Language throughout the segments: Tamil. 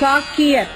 சாக்கியர்.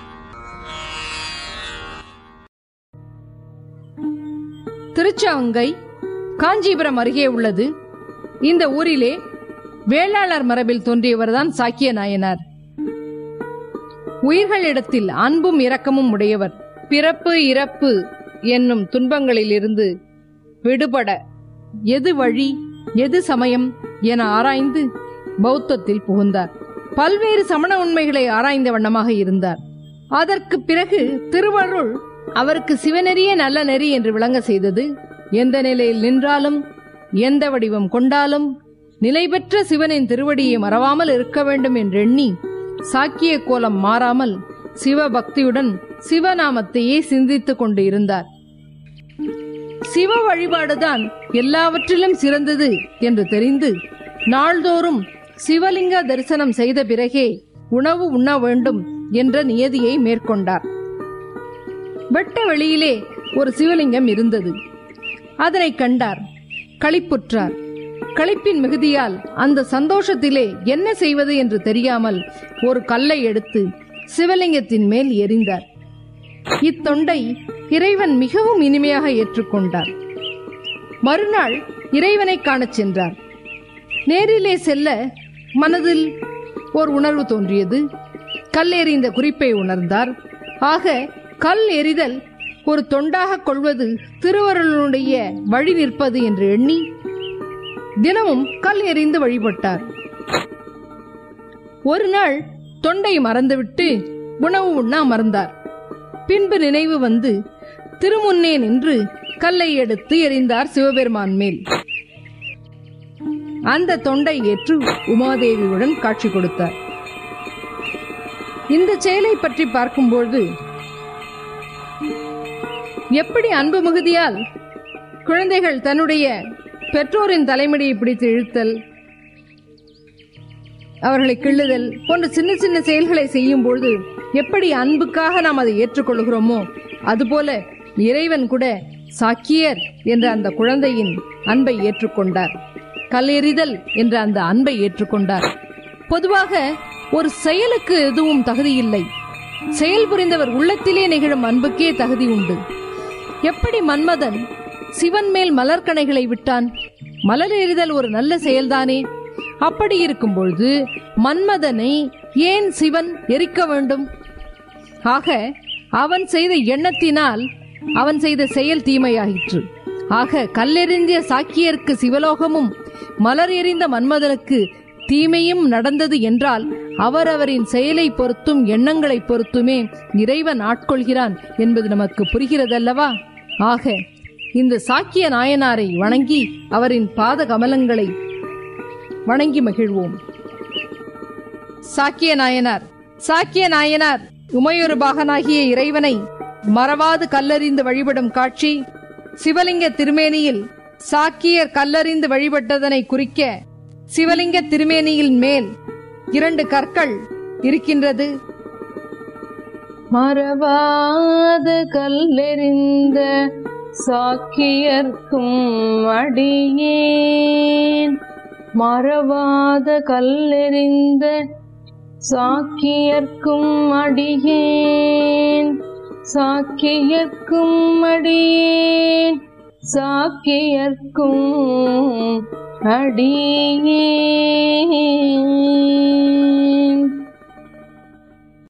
திருச்சவங்கை காஞ்சிபுரம் அருகே உள்ளது. இந்த ஊரிலே வேளாளர் மரபில் தோன்றியவர்தான் சாக்கிய நாயனார். உயிர்களிடத்தில் அன்பும் இரக்கமும் உடையவர். பிறப்பு இறப்பு என்னும் துன்பங்களிலிருந்து விடுபட எது வழி எது சமயம் என ஆராய்ந்து பௌத்தத்தில் புகுந்தார். பல்வேறு சமண உண்மைகளை ஆராய்ந்த வண்ணமாக இருந்தார். அதற்கு பிறகு திருவருள் அவருக்கு சிவநெறியே நல்ல நெறி என்று விளங்க செய்தது. எந்த நிலையில் நின்றாலும் எந்த வடிவம் கொண்டாலும் நிலை பெற்ற சிவனின் திருவடியை மறவாமல் இருக்க வேண்டும் என்றெண்ணி சாக்கிய கோலம் மாறாமல் சிவபக்தியுடன் சிவநாமத்தையே சிந்தித்துக் கொண்டு இருந்தார். சிவ வழிபாடுதான் எல்லாவற்றிலும் சிறந்தது என்று தெரிந்து நாள்தோறும் சிவலிங்க தரிசனம் செய்த பிறகே உணவு உண்ண வேண்டும் என்ற நியதியை மேற்கொண்டார். வெட்ட வெளியிலே ஒரு சிவலிங்கம் இருந்தது. அதனை கண்டார், களிப்புற்றார். களிப்பின் மிகுதியால் அந்த சந்தோஷத்திலே என்ன செய்வது என்று தெரியாமல் ஒரு கல்லை எடுத்து சிவலிங்கத்தின் மேல் எறிந்தார். இத்தொண்டை இறைவன் மிகவும் இனிமையாக ஏற்றுக்கொண்டார். மறுநாள் இறைவனை காணச் சென்றார். நேரிலே செல்ல மனதில் ஒரு உணர்வு தோன்றியது. கல் எறிந்த குறிப்பை உணர்ந்தார். ஆக கல் எறிதல் ஒரு தொண்டாக கொள்வது திருவருளுடைய வழி நிற்பது என்று எண்ணி தினமும் கல் எறிந்து வழிபட்டார். ஒரு நாள் தொண்டை மறந்துவிட்டு உணவு உண்ண அமர்ந்தார். பின்பு நினைவு வந்து திருமுன்னே நின்று கல்லை எடுத்து எறிந்தார் சிவபெருமான் மேல். அந்த தொண்டை ஏற்று உமாதேவியுடன் காட்சி கொடுத்தார். இந்த செயலை பற்றி பார்க்கும்போது எப்படி அன்பு மிகுதியால் குழந்தைகள் தன்னுடைய பெற்றோரின் தலைமுடியை பிடித்து இழுத்தல், அவர்களை கிள்ளுதல் போன்ற சின்ன சின்ன செயல்களை செய்யும் பொழுது எப்படி அன்புக்காக நாம் அதை ஏற்றுக்கொள்கிறோமோ அதுபோல இறைவன் கூட சாக்கியர் என்ற அந்த குழந்தையின் அன்பை ஏற்றுக்கொண்டார். கல்லெறிதல் என்ற அந்த அன்பை ஏற்றுக்கொண்டார். பொதுவாக ஒரு செயலுக்கு எதுவும் தகுதியில்லை. செயல் புரிந்தவர் உள்ளத்திலே நிகழும் அன்புக்கே தகுதி உண்டு. எப்படி மன்மதன் சிவன் மேல் மலர்கணைகளை விட்டான்? மலர் எறிதல் ஒரு நல்ல செயல்தானே. அப்படி இருக்கும் பொழுது மன்மதனை ஏன் சிவன் எரிக்க வேண்டும்? ஆக அவன் செய்த எண்ணத்தினால் அவன் செய்த செயல் தீமையாயிற்று. ஆக கல்லெறிந்திய சாக்கியருக்கு சிவலோகமும் மலர் எறிந்த மன்மதனுக்கு தீமையும் நடந்தது என்றால் அவரவரின் செயலை பொறுத்தும் எண்ணங்களை பொறுத்துமே இறைவன் ஆட்கொள்கிறான் என்பது நமக்கு புரிகிறதல்லவா? ஆக இந்த சாக்கிய நாயனாரை வணங்கி அவரின் பாத கமலங்களை வணங்கி மகிழ்வோம். சாக்கிய நாயனார். சாக்கிய நாயனார் உமையொரு பாகனாகிய இறைவனை மறவாது கல்லறிந்து வழிபடும் காட்சி சிவலிங்க திருமேனியில் சாக்கியர் கல்லறிந்து வழிபட்டதனை குறிக்க சிவலிங்க திருமேனியில் மேல் 2 கற்கள் இருக்கின்றது. மறவாத கல்லெறிந்த சாக்கியர்க்கும் அடியேன், மறவாத கல்லெறிந்த சாக்கியர்க்கும் அடியேன், சாக்கியர்க்கும் அடியேன், சாக்கியர்க்கும் அடியேன்.